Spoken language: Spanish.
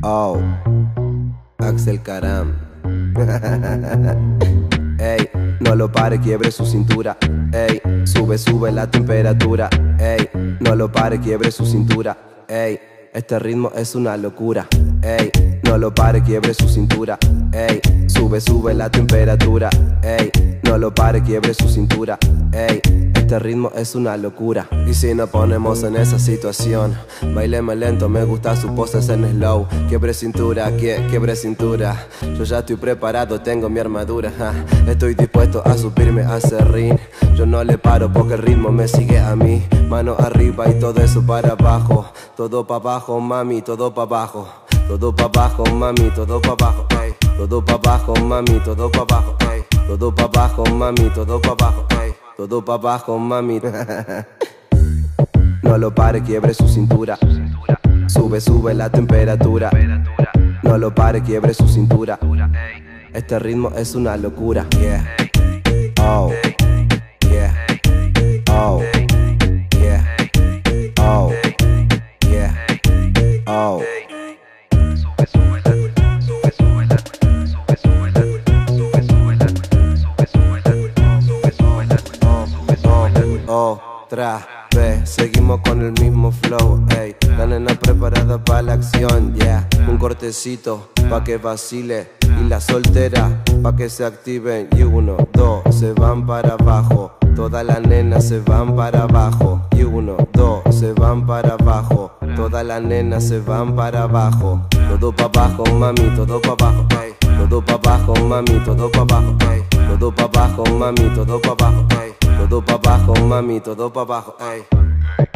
Oh, Axel Caram. Ey, no lo pare, quiebre su cintura. Ey, sube la temperatura. Ey, no lo pare, quiebre su cintura. Ey, este ritmo es una locura. Ey, no lo pare, quiebre su cintura. Ey, sube la temperatura. Ey, no lo pare, quiebre su cintura. Ey, este ritmo es una locura. Y si nos ponemos en esa situación, bailemos lento, me gusta su poses en slow. Quiebre cintura, quiebre cintura. Yo ya estoy preparado, tengo mi armadura. Estoy dispuesto a subirme a ese ring. Yo no le paro porque el ritmo me sigue a mí. Mano arriba y todo eso para abajo. Todo para abajo, mami, todo para abajo. Todo para abajo, mami, todo para abajo, ey. Todo para abajo, mami, todo para abajo, ey. Todo para abajo, mami, todo para abajo, ey. Todo para abajo, mami. No lo pare, quiebre su cintura. Sube la temperatura. No lo pare, quiebre su cintura. Este ritmo es una locura. Yeah. Oh. Yeah. Oh. Yeah. Oh. Yeah. Oh. Otra vez, seguimos con el mismo flow, ey. La nena preparada para la acción, yeah. Un cortecito pa' que vacile y la soltera pa' que se activen. Y 1, 2, se van para abajo. Todas las nenas se van para abajo. Y 1, 2, se van para abajo. Todas las nenas se van para abajo. Todo pa' abajo, mami, todo pa' abajo, ey. Todo pa' abajo, mami, todo pa' abajo, ey. Todo pa' abajo, mami, todo pa' abajo, ey. Todo pa' abajo, mami, todo pa' abajo, ey.